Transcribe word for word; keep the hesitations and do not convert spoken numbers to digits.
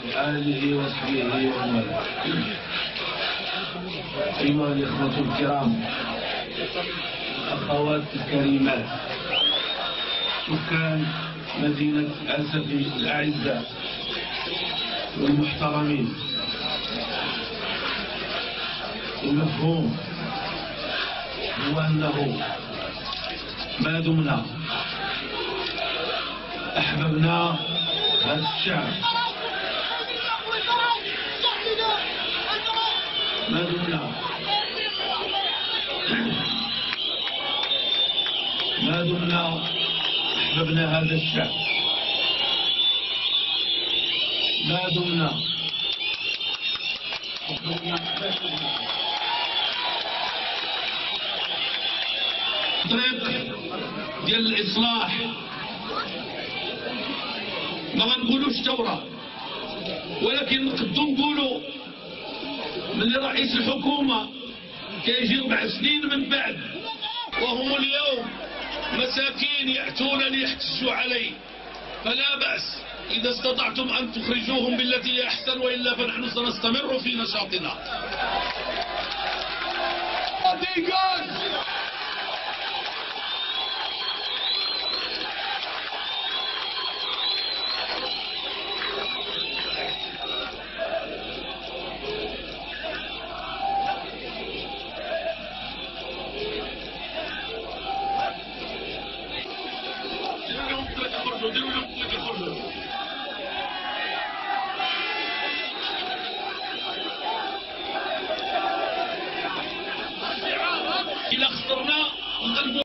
وآله وصحبه ومن والاه. أيها الإخوة الكرام، الأخوات الكريمات، سكان مدينة آسفي الأعزاء والمحترمين، المفهوم هو أنه ما دمنا أحببنا هذا الشعب، ما دمنا ما دمنا أحببنا هذا الشعب، ما دمنا طريق ديال الإصلاح، ما غنقولوش ثورة، ولكن نقدروا نقولوا من رئيس الحكومة كيجي ربع سنين من بعد وهم اليوم مساكين يأتون ليحتجوا عليه، فلا بأس إذا استطعتم أن تخرجوهم بالتي هي أحسن، وإلا فنحن سنستمر في نشاطنا. ديروا لهم يخرجوا، ديروا لهم يخرجوا.